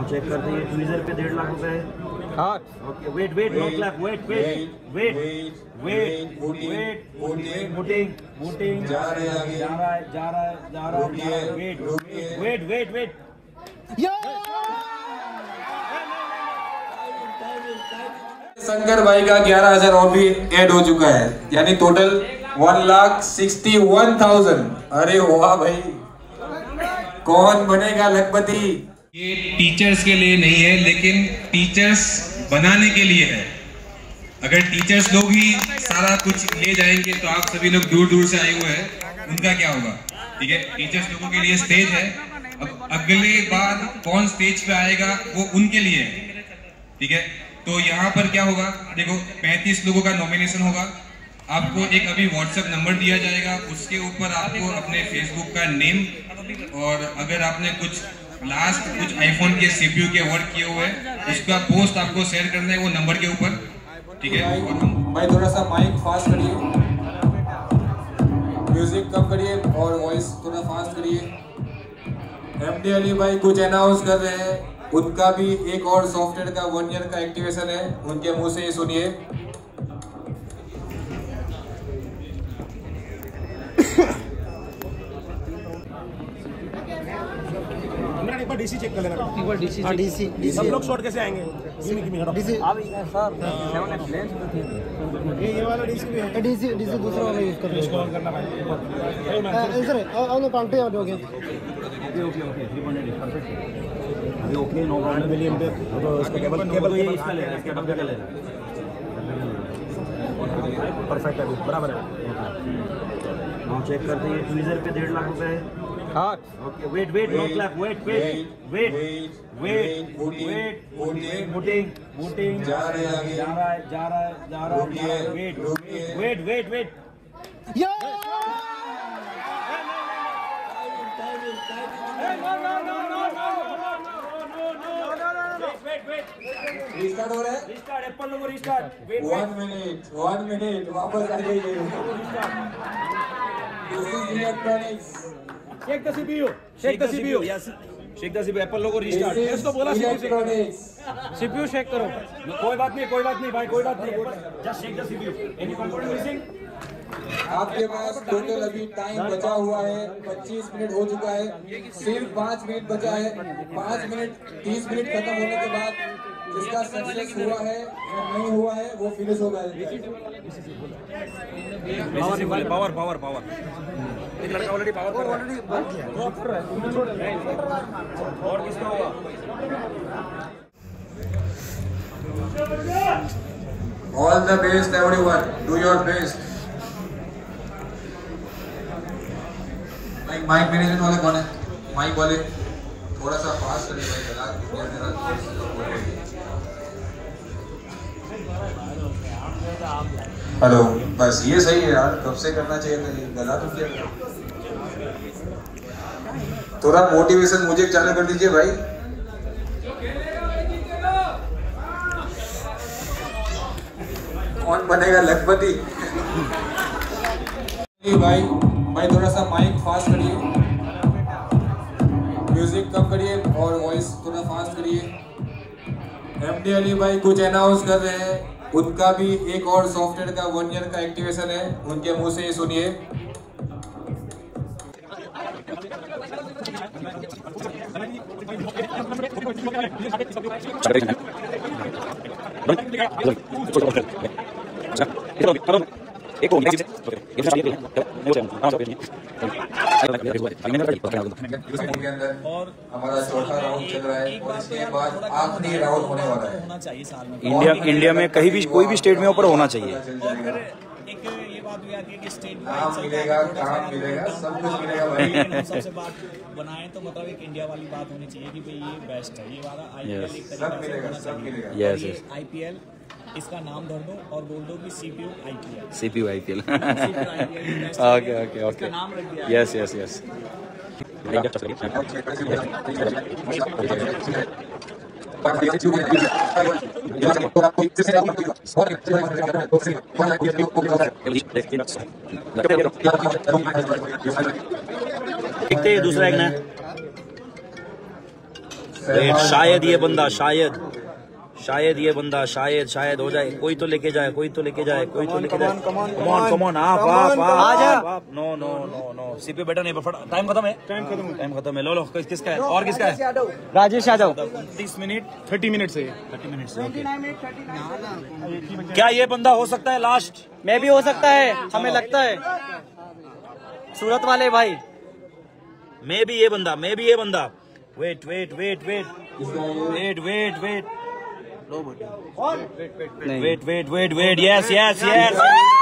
Check करते हैं tweezer पे 1.5 लाख रुपए है। Okay wait wait no clap wait wait wait wait voting voting जा रहा है wait wait wait wait Shankar भाई का 11,000 और भी ऐड हो चुका है, यानी टोटल 1,61,000। अरे वाह भाई, कौन बनेगा लखपति। ये टीचर्स के लिए नहीं है, लेकिन टीचर्स बनाने के लिए है। अगर टीचर्स लोग ही सारा कुछ ले जाएंगे तो आप सभी लोग दूर दूर से आए हुए हैं, उनका क्या होगा। ठीक है, टीचर्स लोगों के लिए स्टेज है। अब अगले बार कौन स्टेज पे आएगा वो उनके लिए है। ठीक है, तो यहाँ पर क्या होगा, देखो 35 लोगों का नॉमिनेशन होगा। आपको एक अभी व्हाट्सएप नंबर दिया जाएगा, उसके ऊपर आपको अपने फेसबुक का नेम और अगर आपने कुछ आईफोन के सीपीयू के वर्क किए हुए हैं उसका पोस्ट आपको शेयर करना है वो नंबर के ऊपर। ठीक है भाई, थोड़ा सा माइक फास्ट करिए, म्यूजिक कम करिए और वॉइस थोड़ा फास्ट करिए। एमडी अली भाई कुछ अनाउंस कर रहे हैं, उनका भी एक और सॉफ्टवेयर का 1 ईयर का एक्टिवेशन है, उनके मुंह से ही सुनिए। एक बार डीसी चेक कर लेना। एक बार डीसी सब लोग शॉर्ट कैसे आएंगे? डीसी सर ये वाला डीसी भी है। डीसी दूसरा वाला यूज कर रहे हैं। कॉल करना भाई सर आपने काउंटर याद हो गया। ओके 3.8 परफेक्ट अभी ओके नो प्रॉब्लम। मिलियन पे तो इसका केबल ये इसका ले रहा है, इसके केबल का ले रहा है। परफेक्ट है, बराबर है। हम चेक करते हैं ट्वीजर पे 1.5 लाख रुपए है। Okay wait wait no clap wait wait wait wait voting voting जा रहा है wait wait wait wait restart हो रहा है। Restart Apple logo restart. 1 minute वापस आ जाइए। This is electronics. Shake the CPU. Shake the CPU. Yes. Shake the CPU. Apple logo restart. इसको बोला CPU shake करो। कोई बात नहीं भाई, कोई बात नहीं। Just shake the CPU. Any component missing? आपके पास टोटल अभी टाइम बचा हुआ है 25 मिनट हो चुका है, सिर्फ 5 मिनट बचा है। 5 मिनट 30 मिनट खत्म होने के बाद जिसका सक्सेस हुआ है या नहीं हुआ है वो फिनिश होगा। पावर एक लड़का ऑलरेडी पावर कर रहा है। और किसका होगा? All the best everyone, do your best। Mic management वाले कौन है? माइक वाले थोड़ा सा फास्ट करिए भाई, हेलो, बस ये सही है यार, कब से करना चाहिए था, गला तो क्या। थोड़ा मोटिवेशन मुझे चालू कर दीजिए भाई। कौन बनेगा लखपति। भाई थोड़ा सा माइक फास्ट करिए, म्यूजिक कम करिए और वॉइस थोड़ा फास्ट करिए। एमडी अली भाई कुछ अनाउंस कर रहे हैं, उनका भी एक और सॉफ्टवेयर का 1 ईयर का एक्टिवेशन है, उनके मुंह से ही सुनिए। और हमारा चौथा राउंड चल रहा है और इसके बाद आखिरी राउंड होने वाला है। इंडिया में कहीं भी कोई भी स्टेट में ऊपर होना चाहिए। एक ये बात भी आती है कि स्टेट काम मिलेगा, सब कुछ मिलेगा भाई। सबसे बात बनाए तो मतलब एक इंडिया वाली बात होनी चाहिए कि भाई ये बेस्ट है, ये वाला आईपीएल एक तरीके से होना चाहिए। आईपीएल इसका नाम धर दो और बोल दो कि सीपीयू आईपीएल। ओके नाम रख दिया। यस देखते हैं दूसरा एक ना। वेट, शायद ये बंदा, शायद ये बंदा, शायद हो जाए। कोई तो लेके जाए, कोई तो लेके जाए, कोई तो लेके जाए। कमॉन, आप। नो सीपी बेटा नहीं, टाइम खत्म है, टाइम खत्म है। लो किसका है, और किसका है? राजेश यादव। 30 मिनट, 30 मिनट से 30 मिनट से। क्या ये बंदा हो सकता है लास्ट? मैं भी हो सकता है, हमें लगता है। सूरत वाले भाई, मैं भी ये बंदा। वेट। Wait, yes.